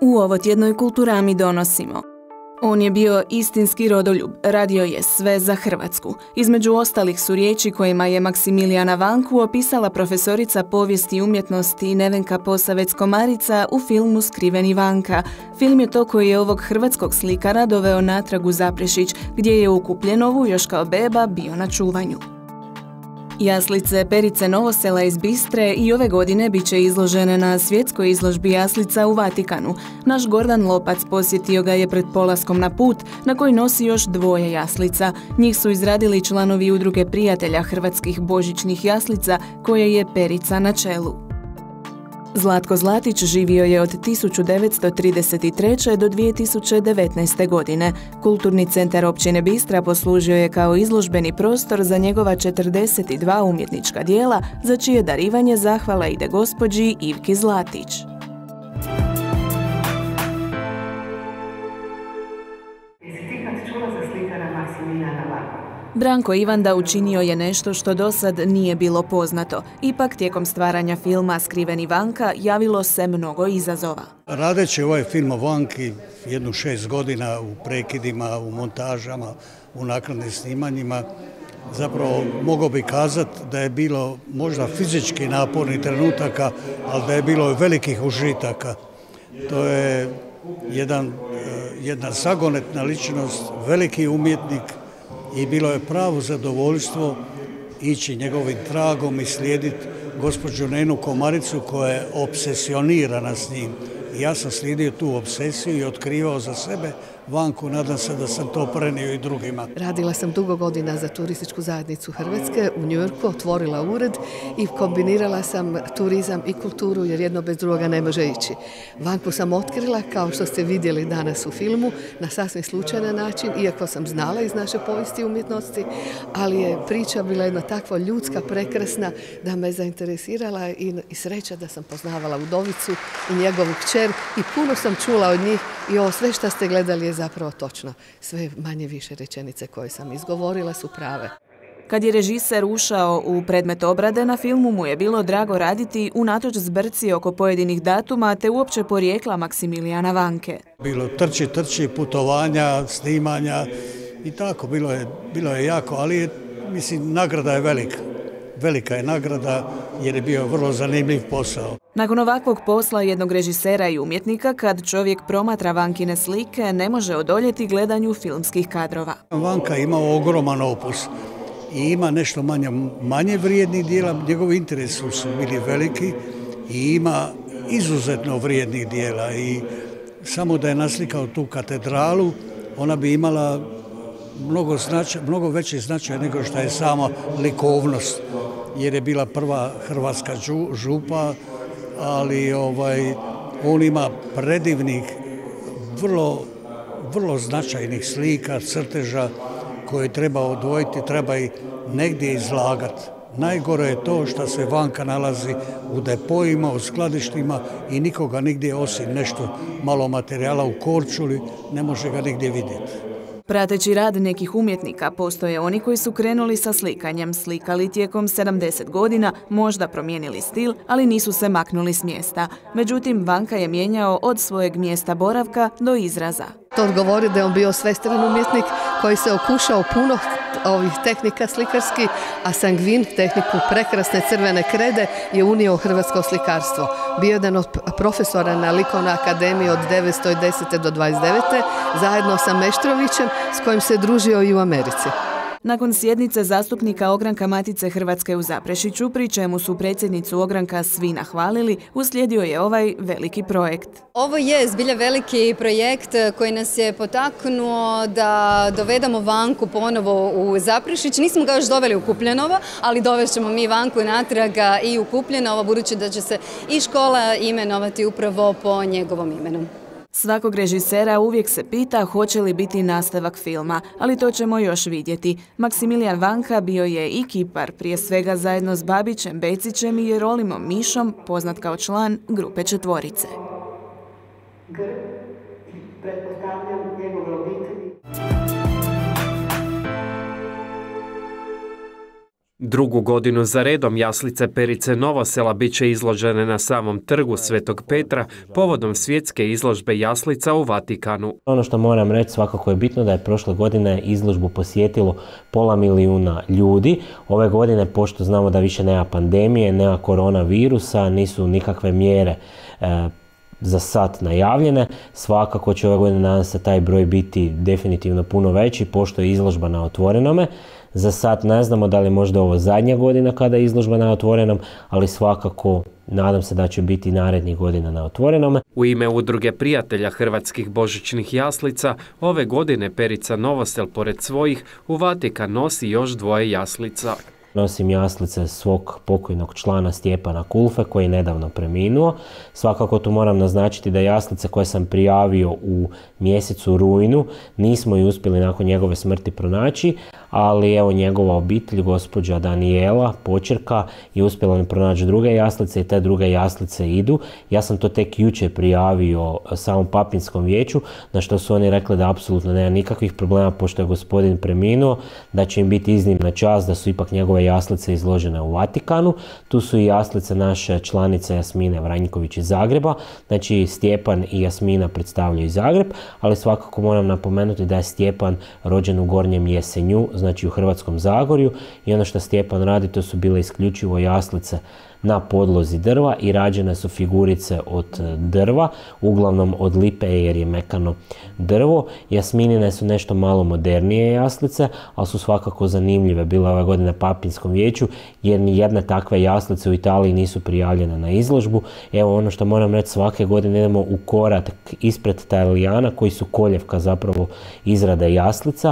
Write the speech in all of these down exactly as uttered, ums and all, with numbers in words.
U ovotjednoj Kulturami donosimo. On je bio istinski rodoljub, radio je sve za Hrvatsku. Između ostalih su riječi kojima je Maksimilijana Vanku opisala profesorica povijesti i umjetnosti Nevenka Posavec-Komarica u filmu Skriveni Vanka. Film je to koji je ovog hrvatskog slikara doveo natrag u Zaprešić, gdje je u Kupljenovu još kao beba bio na čuvanju. Jaslice Perice Novosela iz Bistre i ove godine bit će izložene na svjetskoj izložbi jaslica u Vatikanu. Naš Gordan Lopac posjetio ga je pred polaskom na put, na koji nosi još dvoje jaslica. Njih su izradili članovi Udruge prijatelja hrvatskih božićnih jaslica, koje je Perica na čelu. Zlatko Zlatić živio je od tisuću devetsto trideset treće do dvije tisuće devetnaeste. godine. Kulturni centar općine Bistra poslužio je kao izložbeni prostor za njegova četrdeset dva umjetnička djela, za čije darivanje zahvala ide gospođi Ivki Zlatić. Branko Ivanda učinio je nešto što dosad nije bilo poznato. Ipak, tijekom stvaranja filma Skriveni Vanka javilo se mnogo izazova. Radeći ovaj film o Vanki jednu šest godina u prekidima, u montažama, u naknadnim snimanjima, zapravo mogao bi kazati da je bilo možda fizički napornih trenutaka, ali da je bilo i velikih užitaka. To je jedan, jedna zagonetna ličnost, veliki umjetnik, i bilo je pravo zadovoljstvo ići njegovim tragom i slijediti gospođu Nenu Komaricu koja je obsesionirana s njim. I ja sam slijedio tu obsesiju i otkrivao za sebe Vanku, nadam se da sam to prenio i drugima. Radila sam dugo godina za turističku zajednicu Hrvatske u New Yorku, otvorila ured i kombinirala sam turizam i kulturu jer jedno bez drugoga ne može ići. Vanku sam otkrila, kao što ste vidjeli danas u filmu, na sasvim slučajan način, iako sam znala iz naše povijesti umjetnosti, ali je priča bila jedna takva ljudska, prekrasna, da me zainteresirala i, i sreća da sam poznavala udovicu i njegovu kćer i puno sam čula od njih i ovo sve što ste gledali je zapravo točno. Sve manje više rečenice koje sam izgovorila su prave. Kad je režiser ušao u predmet obrade, na filmu mu je bilo drago raditi unatoč zbrci oko pojedinih datuma te uopće porijekla Maksimilijana Vanke. Bilo trči, trči, putovanja, snimanja i tako, bilo je, bilo je jako, ali je, mislim, nagrada je velika. Velika je nagrada jer je bio vrlo zanimljiv posao. Nakon ovakvog posla jednog režisera i umjetnika, kad čovjek promatra Vankine slike, ne može odoljeti gledanju filmskih kadrova. Vanka ima ogroman opus i ima nešto manje, manje vrijednih dijela, njegovi interesi su bili veliki i ima izuzetno vrijednih dijela i samo da je naslikao tu katedralu, ona bi imala mnogo, značaj, mnogo veći značaj nego što je sama likovnost, jer je bila prva hrvatska župa, ali ovaj, on ima predivnih, vrlo, vrlo značajnih slika, crteža koje treba odvojiti, treba i negdje izlagati. Najgore je to što se Vanka nalazi u depojima, u skladištima i nikoga nigdje osim nešto malo materijala u Korčuli ne može ga nigdje vidjeti. Prateći rad nekih umjetnika, postoje oni koji su krenuli sa slikanjem, slikali tijekom sedamdeset godina, možda promijenili stil, ali nisu se maknuli s mjesta. Međutim, Vanka je mijenjao od svojeg mjesta boravka do izraza. To govori da je on bio svestran umjetnik koji se okušao puno ovih tehnika slikarskih, a sangvin, tehniku prekrasne crvene krede, je unio u hrvatsko slikarstvo. Bio jedan od profesora na Likovnoj akademiji od devetsto desete do dvadeset devete zajedno sa Meštrovićem, s kojim se družio i u Americi. Nakon sjednice zastupnika Ogranka Matice Hrvatske u Zaprešiću, pri čemu su predsjednicu Ogranka svi nahvalili, uslijedio je ovaj veliki projekt. Ovo je zbilja veliki projekt koji nas je potaknuo da dovedemo Vanku ponovo u Zaprešić. Nismo ga još doveli u Kupljenovo, ali dovešćemo mi Vanku natraga i u Kupljenovo, budući da će se i škola imenovati upravo po njegovom imenu. Svakog režisera uvijek se pita hoće li biti nastavak filma, ali to ćemo još vidjeti. Maksimilijan Vanka bio je i kipar, prije svega zajedno s Babićem Becićem i Jerolimom Mišom, poznat kao član grupe Četvorice. Pretpostavljam njegove obitelji. Drugu godinu za redom jaslice Perice Novosela bit će izložene na samom trgu Svetog Petra povodom svjetske izložbe jaslica u Vatikanu. Ono što moram reći svakako je bitno da je prošle godine izložbu posjetilo pola milijuna ljudi. Ove godine, pošto znamo da više nema pandemije, nema koronavirusa, nisu nikakve mjere e, za sad najavljene, svakako će ove godine nadam se taj broj biti definitivno puno veći, pošto je izložba na otvorenome. Za sad ne znamo da li je možda ovo zadnja godina kada je izložba na otvorenom, ali svakako nadam se da će biti narednih godina na otvorenome. U ime Udruge prijatelja hrvatskih božićnih jaslica, ove godine Perica Novosel pored svojih u Vatikan nosi još dvoje jaslica. Nosim jaslice svog pokojnog člana Stjepana Kulfe koji je nedavno preminuo. Svakako tu moram naznačiti da jaslice koje sam prijavio u mjesecu rujnu nismo i uspjeli nakon njegove smrti pronaći, ali evo njegova obitelj, gospođa Danijela, počerka, je uspjela pronaći druge jaslice i te druge jaslice idu. Ja sam to tek jučer prijavio samom papinskom vijeću, na što su oni rekli da apsolutno nema nikakvih problema pošto je gospodin preminuo, da će im biti iznimna čast da su ipak njegove jaslice izložene u Vatikanu. Tu su i jaslice naše članice Jasmine Vranjković iz Zagreba, znači Stjepan i Jasmina predstavljaju Zagreb, ali svakako moram napomenuti da je Stjepan rođen u Gornjem Jesenju, znači u Hrvatskom Zagorju, i ono što Stjepan radi to su bile isključivo jaslice na podlozi drva i rađene su figurice od drva, uglavnom od lipe jer je mekano drvo. Jasminine su nešto malo modernije jaslice, ali su svakako zanimljive bile ove godine papinskom vijeću jer ni jedne takve jaslice u Italiji nisu prijavljene na izložbu. Evo ono što moram reći, svake godine idemo u korak ispred Talijana koji su koljevka zapravo izrade jaslica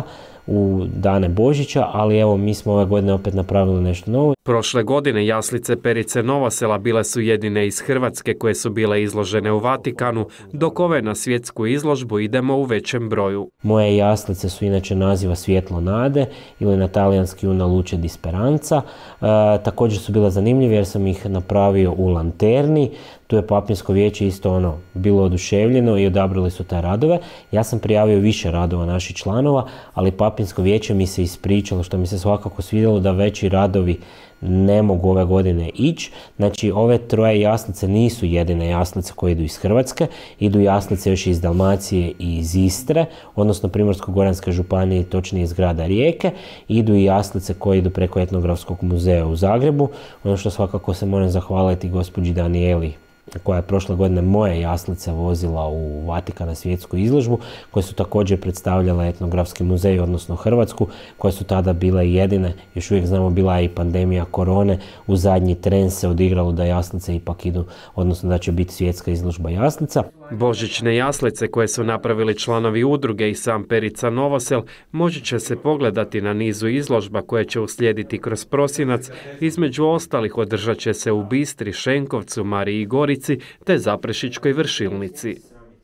u dane Božića, ali evo mi smo ove godine opet napravili nešto novo. Prošle godine jaslice Perice Novosela bile su jedine iz Hrvatske koje su bile izložene u Vatikanu, dok ove na svjetsku izložbu idemo u većem broju. Moje jaslice su inače naziva Svjetlo nade ili na talijanski Una luce di speranza. E, također su bile zanimljive jer sam ih napravio u lanterni. Tu je papinsko vijeće isto ono bilo oduševljeno i odabrali su te radove. Ja sam prijavio više radova naših članova, ali papinsko vijeće mi se ispričalo, što mi se svakako svidjelo, da veći radovi ne mogu ove godine ići. Znači ove troje jaslice nisu jedine jaslice koje idu iz Hrvatske, idu jaslice još iz Dalmacije i iz Istre, odnosno Primorsko-goranske županije, točnije iz grada Rijeke, idu i jaslice koje idu preko Etnografskog muzeja u Zagrebu. Ono što svakako se moram zahvaliti gospođi Danijeli koja je prošle godine moje jaslice vozila u Vatikan na svjetsku izložbu, koje su također predstavljale Etnografski muzej, odnosno Hrvatsku, koje su tada bile jedine, još uvijek znamo bila je i pandemija korone, u zadnji tren se odigralo da jaslice ipak idu, odnosno da će biti svjetska izložba jaslica. Božićne jaslice koje su napravili članovi udruge i sam Perica Novosel moći će se pogledati na nizu izložba koje će uslijediti kroz prosinac. Između ostalih održat će se u Bistri, Šenkovcu, Mariji Gorici te Zaprešićkoj Vršilnici.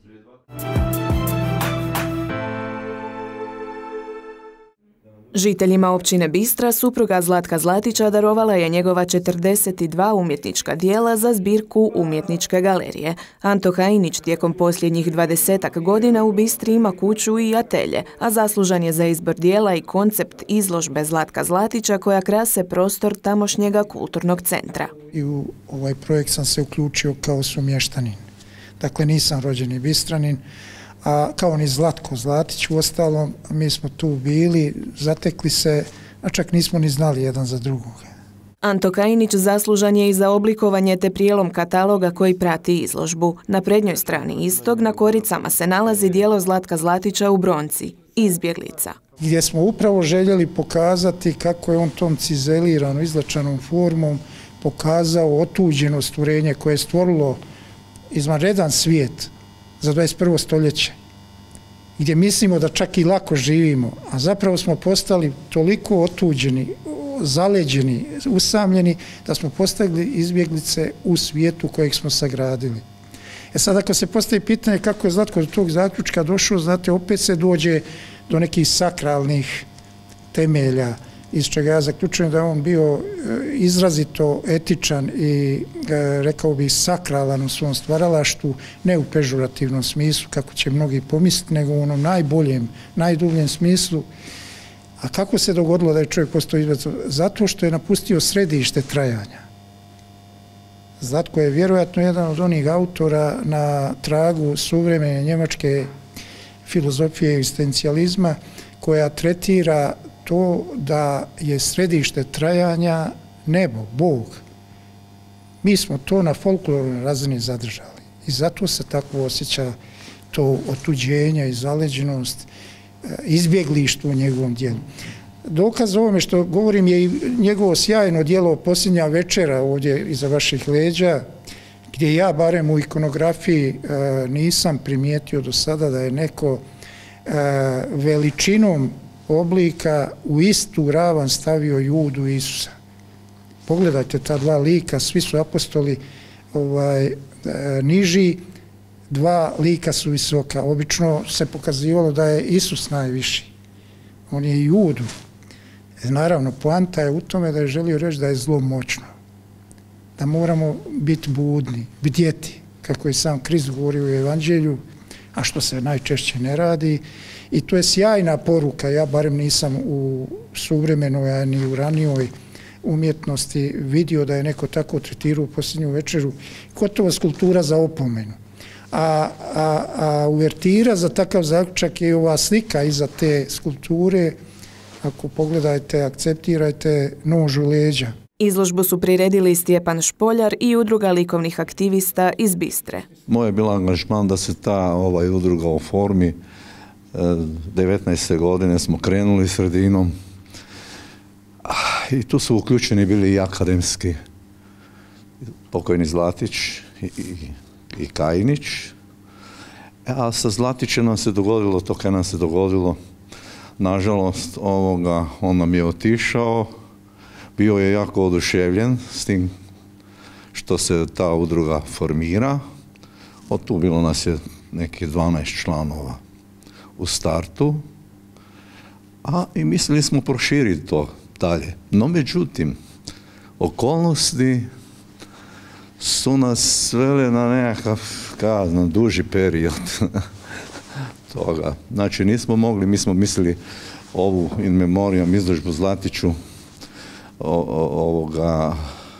Žiteljima općine Bistra supruga Zlatka Zlatića darovala je njegova četrdeset dva umjetnička djela za zbirku umjetničke galerije. Anto Hajinić tijekom posljednjih dvadesetak godina u Bistri ima kuću i atelje, a zaslužan je za izbor djela i koncept izložbe Zlatka Zlatića koja krase prostor tamošnjega kulturnog centra. I u ovaj projekt sam se uključio kao sumještanin. Dakle, nisam rođeni Bistranin, a kao ni Zlatko Zlatić, uostalom mi smo tu bili, zatekli se, a čak nismo ni znali jedan za drugoga. Anto Kajinić zaslužan je i za oblikovanje te prijelom kataloga koji prati izložbu. Na prednjoj strani istog na koricama se nalazi djelo Zlatka Zlatića u bronci, Izbjeglica. Gdje smo upravo željeli pokazati kako je on tom cizeliranom, izlačanom formom pokazao otuđeno stvorenje koje je stvorilo izvanredan svijet za dvadeset prvo stoljeće, gdje mislimo da čak i lako živimo, a zapravo smo postali toliko otuđeni, zaleđeni, usamljeni, da smo postali izbjeglice u svijetu kojeg smo sagradili. E sad, ako se postavi pitanje kako je Zlatko do tog zaključka došao, znate, opet se dođe do nekih sakralnih temelja, iz čega ja zaključujem da je on bio izrazito etičan i, rekao bih, sakralan u svom stvaralaštvu, ne u pežurativnom smislu, kako će mnogi pomisliti, nego u onom najboljem, najdubljem smislu. A kako se dogodilo da je čovjek postao izbacom? Zato što je napustio središte trajanja. Zlatko je vjerojatno jedan od onih autora na tragu suvremene njemačke filozofije egzistencijalizma koja tretira to da je središte trajanja nebo, Bog. Mi smo to na folklornoj razini zadržali i zato se tako osjeća to otuđenje i zaleđenost, izbjeglištvo u njegovom dijelu. Dokaz ovome što govorim je i njegovo sjajno dijelo Posljednja večera ovdje iza vaših leđa, gdje ja barem u ikonografiji nisam primijetio do sada da je neko veličinom oblika u istu ravan stavio Judu i Isusa. Pogledajte ta dva lika, svi su apostoli ovaj, niži, dva lika su visoka. Obično se pokazivalo da je Isus najviši. On je Judu. Naravno, poanta je u tome da je želio reći da je zlo moćno. Da moramo biti budni, bdjeti, kako je sam Krist govorio u Evanđelju, a što se najčešće ne radi. I to je sjajna poruka. Ja barem nisam u suvremenoj, a ni u ranijoj umjetnosti vidio da je neko tako tretirao Posljednju večeru. Gotovo skulptura za opomenu. A, a, a uvertira za takav zaključak je ova slika iza te skulpture. Ako pogledajte, akceptirajte nož u leđa. Izložbu su priredili Stjepan Špoljar i udruga likovnih aktivista iz Bistre. Moj je bilo angažman da se ta ovaj, udruga oformi. devetnaeste godine smo krenuli sredinom i tu su uključeni bili i akademski pokojni Zlatić i, i, i Kajinić. A sa Zlatićem nam se dogodilo to kaj nam se dogodilo. Nažalost, ovoga, on nam je otišao, bio je jako oduševljen s tim što se ta udruga formira. Od tu bilo nas je nekih dvanaest članova u startu, a i mislili smo proširiti to dalje. No, međutim, okolnosti su nas svele na nekakav, kazno, duži period toga. Znači, nismo mogli, mi smo mislili ovu in memoriam izložbu Zlatiću o, o, ovoga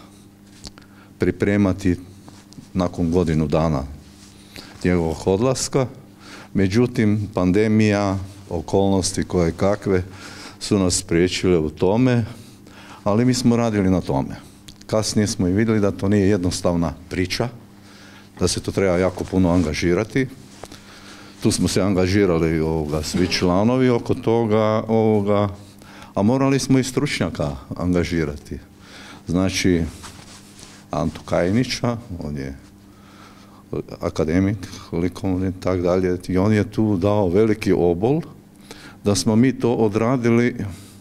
pripremati nakon godinu dana njegovog odlaska. Međutim, pandemija, okolnosti koje kakve su nas spriječile u tome, ali mi smo radili na tome. Kasnije smo i vidjeli da to nije jednostavna priča, da se to treba jako puno angažirati. Tu smo se angažirali ovoga, svi članovi oko toga, ovoga, a morali smo i stručnjaka angažirati. Znači, Antu Kajinića, on je akademik, likovni i tak dalje, i on je tu dao veliki obol da smo mi to odradili,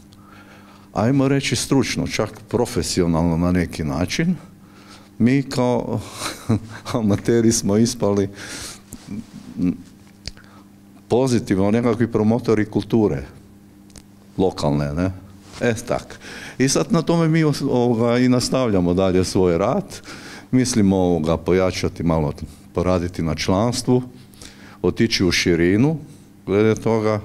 ajmo reći stručno, čak profesionalno na neki način. Mi kao amateri smo ispali pozitivno nekakvi promotori kulture, lokalne, ne? E, tak. I sad na tome mi ovoga, i nastavljamo dalje svoj rad. Mislimo ovoga pojačati malo, poraditi na članstvu, otići u širinu glede toga.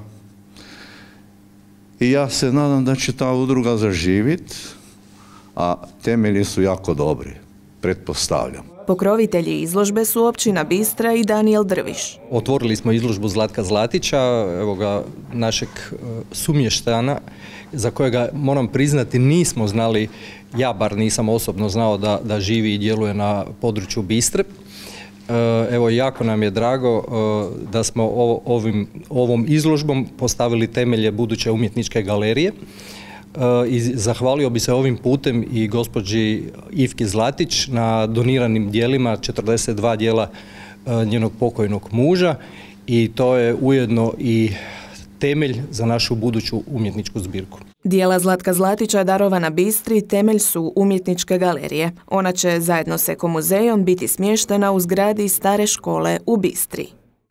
I ja se nadam da će ta udruga zaživiti, a temelji su jako dobri, pretpostavljam. Pokrovitelji izložbe su općina Bistra i Danijel Drviš. Otvorili smo izložbu Zlatka Zlatića, evo ga, našeg sumještana, za kojega, moram priznati, nismo znali, ja bar nisam osobno znao da, da živi i djeluje na području Bistre. Evo, jako nam je drago da smo ovim, ovom izložbom postavili temelje buduće umjetničke galerije. I zahvalio bi se ovim putem i gospođi Ivki Zlatić na doniranim dijelima, četrdeset dva dijela njenog pokojnog muža, i to je ujedno i temelj za našu buduću umjetničku zbirku. Dijela Zlatka Zlatića darovana Bistri temelj su umjetničke galerije. Ona će zajedno s Ekomuzejom biti smještena u zgradi stare škole u Bistri.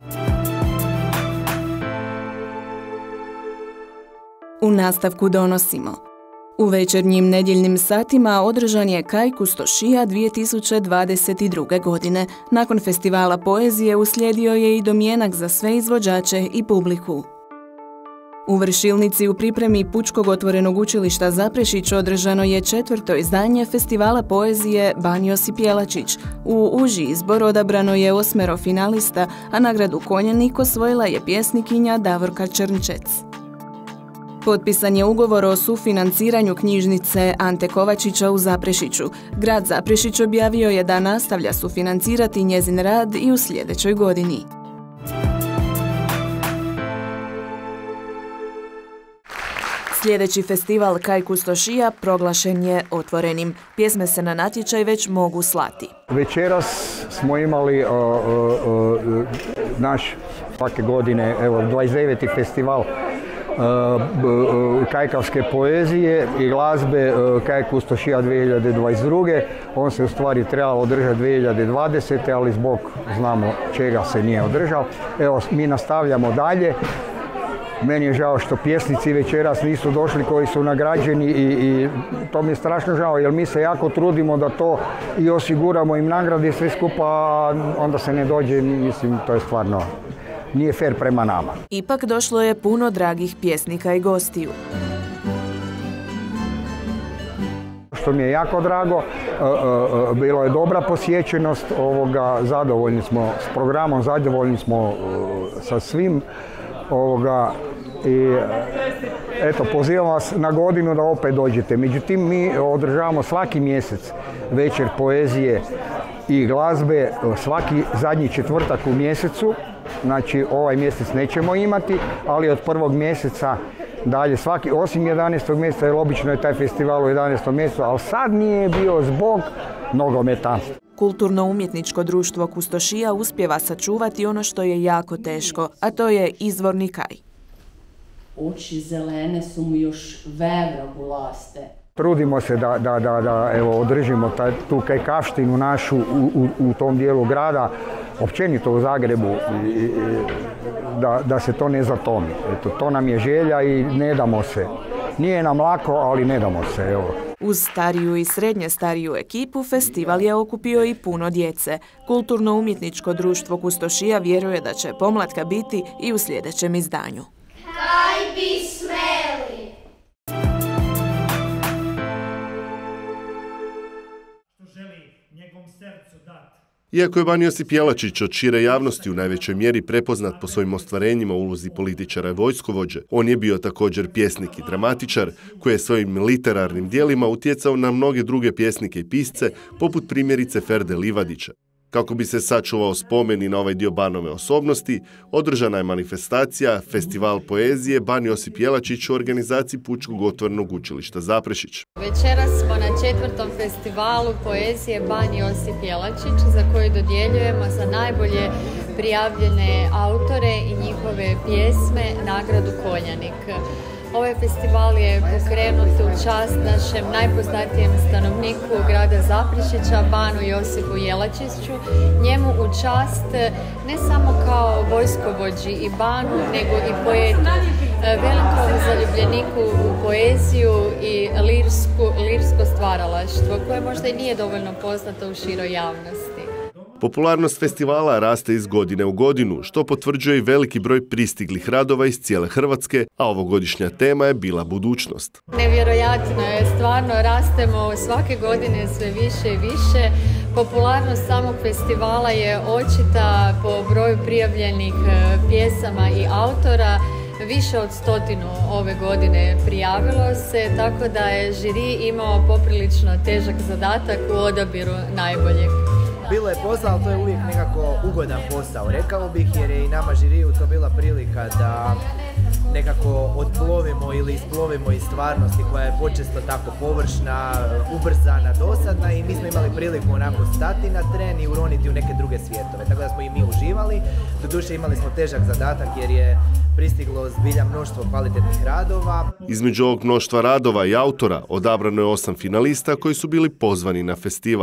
U nastavku donosimo. U večernjim nedjeljnim satima održan je Kaj Kustošija dvije tisuće dvadeset druge. godine. Nakon festivala poezije uslijedio je i domjenak za sve izvođače i publiku. U Vršilnici u pripremi Pučkog otvorenog učilišta Zaprešić održano je četvrto izdanje festivala poezije Ban Josip Jelačić. U uži izbor odabrano je osmero finalista, a nagradu Konjanik osvojila je pjesnikinja Davorka Črnčec. Potpisan je ugovor o sufinanciranju knjižnice Ante Kovačića u Zaprešiću. Grad Zaprešić objavio je da nastavlja sufinancirati njezin rad i u sljedećoj godini. Sljedeći festival Kaj Kustošija proglašen je otvorenim. Pjesme se na natječaj već mogu slati. Večeras smo imali uh, uh, uh, naš svake godine, evo, dvadeset deveti festival uh, uh, kajkavske poezije i glazbe uh, Kaj Kustošija dvije hiljade dvadeset druge. On se u stvari trebao održati dvije hiljade dvadesete. ali zbog znamo čega se nije održao. Evo, mi nastavljamo dalje. Meni je žao što pjesnici večeras nisu došli koji su nagrađeni i, i to mi je strašno žao jer mi se jako trudimo da to i osiguramo im nagrade i sve skupa, onda se ne dođe, mislim, to je stvarno nije fer prema nama. Ipak došlo je puno dragih pjesnika i gostiju. Što mi je jako drago, bilo je dobra posjećenost ovoga, zadovoljni smo s programom, zadovoljni smo sa svim ovoga i eto, pozivam vas na godinu da opet dođete. Međutim, mi održavamo svaki mjesec večer poezije i glazbe, svaki zadnji četvrtak u mjesecu. Znači, ovaj mjesec nećemo imati, ali od prvog mjeseca dalje svaki, osim jedanaestog mjeseca, jer obično je taj festival u jedanaestom mjesecu, ali sad nije bio zbog nogometa. Kulturno-umjetničko društvo Kustošija uspijeva sačuvati ono što je jako teško, a to je izvorni kaj. Oči zelene su mu još vevra gulaste. Trudimo se da, da, da, da evo, održimo taj, tu kajkavštinu našu u, u, u tom dijelu grada, općenito u Zagrebu, i, i, da, da se to ne zatomi. Eto, to nam je želja i ne damo se. Nije nam lako, ali ne damo se. Evo. Uz stariju i srednje stariju ekipu festival je okupio i puno djece. Kulturno-umjetničko društvo Kustošija vjeruje da će pomlatka biti i u sljedećem izdanju. Kaj bi smeli? Što želi njegovom srcu dati. Iako je Ban Josip Jelačić od šire javnosti u najvećoj mjeri prepoznat po svojim ostvarenjima u ulozi političara i vojskovođe, on je bio također pjesnik i dramatičar koji je svojim literarnim dijelima utjecao na mnoge druge pjesnike i pisce, poput primjerice Ferde Livadića. Kako bi se sačuvao spomen i na ovaj dio Banove osobnosti, održana je manifestacija Festival poezije Ban Josip Jelačić u organizaciji Pučkog otvorenog učilišta Zaprešić. Večeras smo na četvrtom festivalu poezije Ban Josip Jelačić, za koji dodjeljujemo za najbolje prijavljene autore i njihove pjesme nagradu Konjanik. Ovaj festival je pokrenut u čast našem najpoznatijem stanovniku grada Zaprešića, Banu Josipu Jelačiću. Njemu u čast ne samo kao vojskovođi i banu, nego i poetu, velikom zaljubljeniku u poeziju i lirsku, lirsko stvaralaštvo, koje možda i nije dovoljno poznato u široj javnosti. Popularnost festivala raste iz godine u godinu, što potvrđuje i veliki broj pristiglih radova iz cijele Hrvatske, a ovogodišnja tema je bila budućnost. Nevjerojatno je, stvarno rastemo svake godine sve više i više. Popularnost samog festivala je očita po broju prijavljenih pjesama i autora. Više od stotinu ove godine prijavilo se, tako da je žiri imao poprilično težak zadatak u odabiru najboljeg. Bilo je posao, ali to je uvijek nekako ugodan posao, rekao bih, jer je i nama žiriju to bila prilika da nekako odplovimo ili isplovimo iz stvarnosti koja je počesto tako površna, ubrzana, dosadna, i mi smo imali priliku onako stati na tren i uroniti u neke druge svjetove, tako da smo i mi uživali. Doduše imali smo težak zadatak jer je pristiglo zbilja mnoštvo kvalitetnih radova. Između ovog mnoštva radova i autora odabrano je osam finalista koji su bili pozvani na festival.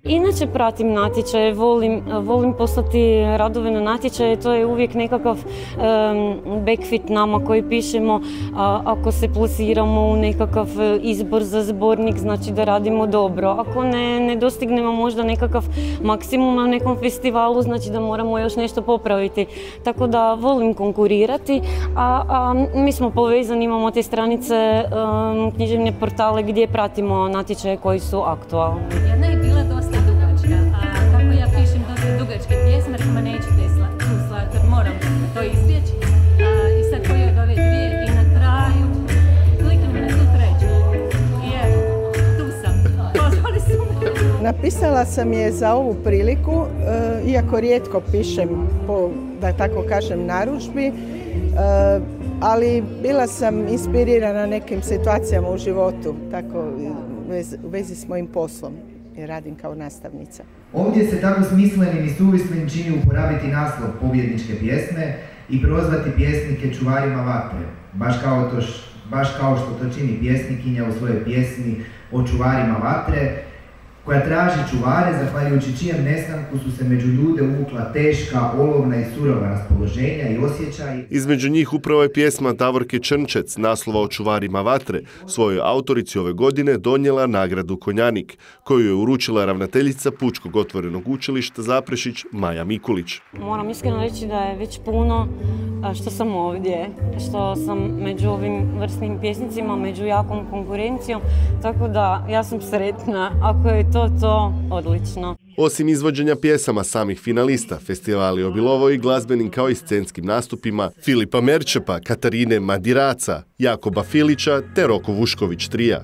Inače pratim natječaje, volim, volim poslati radove na natječaje, to je uvijek nekakav um, backfit nama koji pišemo, a, ako se plasiramo u nekakav izbor za zbornik, znači da radimo dobro. Ako ne, ne dostignemo možda nekakav maksimum na nekom festivalu, znači da moramo još nešto popraviti. Tako da volim konkurirati, a, a mi smo povezani, imamo te stranice, um, književne portale gdje pratimo natječaje koji su aktualni. Jedna je bila dosta dugačka, a kako ja pišem dosta dugačke pjesme, rekama nećete tu slati, jer moram to izbjeći. I sad koji od ove dvije i na kraju kliknem na tu treću. I evo, tu sam, pozvali su me. Napisala sam je za ovu priliku, iako rijetko pišem po, da tako kažem, narudžbi, ali bila sam inspirirana nekim situacijama u životu, tako u vezi s mojim poslom, jer radim kao nastavnica. Ovdje se tako smislenim i suvislim čini uporabiti naslov pobjedničke pjesme i prozvati pjesnike čuvarima vatre, baš kao, to, baš kao što to čini pjesnikinja u svojoj pjesmi o čuvarima vatre, koja traži čuvare, zahvaljujući čijem nestanku su se među ljude uvukla teška, olovna i surova raspoloženja i osjećaji. Između njih upravo je pjesma Davorke Črnčec, naslova o čuvarima vatre, svojoj autorici ove godine donijela nagradu Konjanik, koju je uručila ravnateljica Pučkog otvorenog učilišta Zaprešić Maja Mikulić. Moram iskreno reći da je već puno što sam ovdje, što sam među ovim vrsnim pjesnicima, među jakom konkurencijom, tako da ja sam sretna ako je to to odlično. Osim izvođenja pjesama samih finalista, festival je obilovao i glazbenim kao i scenskim nastupima Filipa Merčepa, Katarine Madiraca, Jakoba Filića te Roko Vušković trija.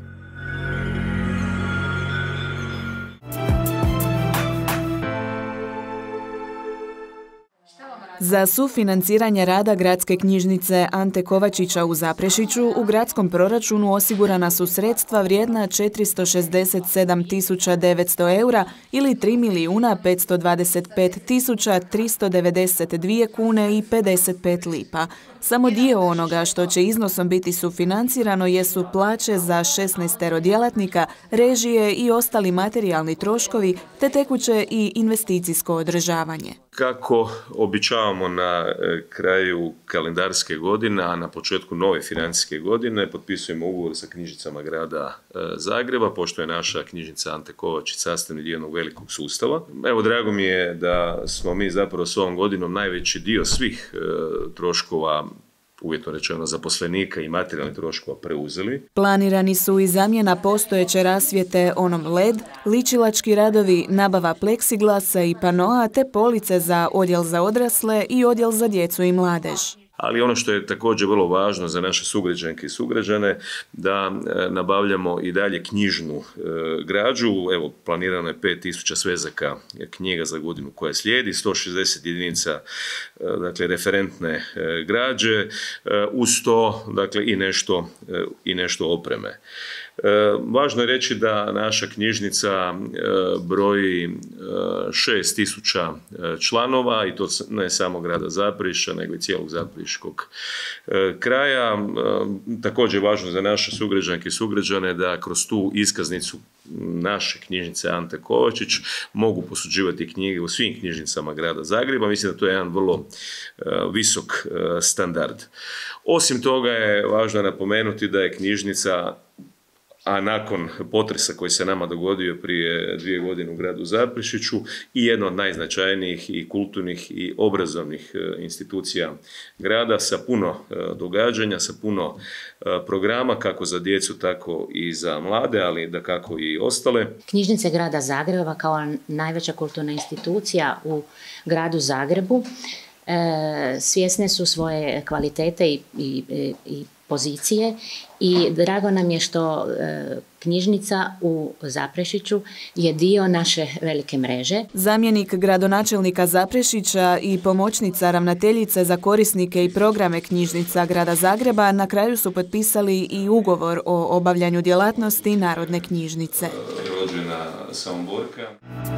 Za sufinanciranje rada gradske knjižnice Ante Kovačića u Zaprešiću u gradskom proračunu osigurana su sredstva vrijedna četiristo šezdeset sedam tisuća devetsto eura ili tri milijuna petsto dvadeset pet tisuća tristo devedeset dvije kune i pedeset pet lipa. Samo dio onoga što će iznosom biti sufinancirano jesu plaće za šesnaestero djelatnika, režije i ostali materijalni troškovi, te tekuće i investicijsko održavanje. Kako običavamo na kraju kalendarske godine, a na početku nove financijske godine, potpisujemo ugovor sa knjižnicama grada Zagreba, pošto je naša knjižnica Ante Kovačić sastavni dio jednog velikog sustava. Evo, drago mi je da smo mi zapravo s ovom godinom najveći dio svih troškova, uvjetno rečeno zaposlenika i materijalnih troškova, preuzeli. Planirani su i zamjena postojeće rasvjete onom L E D, ličilački radovi, nabava pleksiglasa i panoa te police za odjel za odrasle i odjel za djecu i mladež. Ali ono što je također vrlo važno za naše sugrađanke i sugrađane, da nabavljamo i dalje knjižnu građu. Evo, planirano je pet tisuća svezaka knjiga za godinu koja slijedi, sto šezdeset jedinica, dakle, referentne građe, uz to, dakle, i nešto, i nešto opreme. Važno je reći da naša knjižnica broji šest tisuća članova i to ne samo grada Zaprešića, nego i cijelog zaprešiškog kraja. Također je važno za naše sugrađanke i sugrađane da kroz tu iskaznicu naše knjižnice Ante Kovačić mogu posuđivati knjige u svim knjižnicama grada Zagreba. Mislim da to je jedan vrlo visok standard. Osim toga je važno napomenuti da je knjižnica, a nakon potresa koji se nama dogodio prije dvije godine u gradu Zaprešiću, i jedna od najznačajnijih i kulturnih i obrazovnih institucija grada sa puno događanja, sa puno programa kako za djecu, tako i za mlade, ali da kako i ostale. Knjižnice grada Zagreba kao najveća kulturna institucija u gradu Zagrebu svjesne su svoje kvalitete i, i, i pozicije i drago nam je što e, knjižnica u Zaprešiću je dio naše velike mreže. Zamjenik gradonačelnika Zaprešića i pomoćnica ravnateljice za korisnike i programe knjižnica grada Zagreba na kraju su potpisali i ugovor o obavljanju djelatnosti Narodne knjižnice. Rođena Samoborka.